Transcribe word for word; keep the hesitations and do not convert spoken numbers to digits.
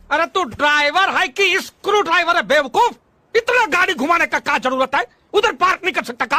अरे तू ड्राइवर है कि स्क्रू ड्राइवर है बेवकूफ? इतना गाड़ी घुमाने का क्या जरूरत है? उधर पार्क नहीं कर सकता?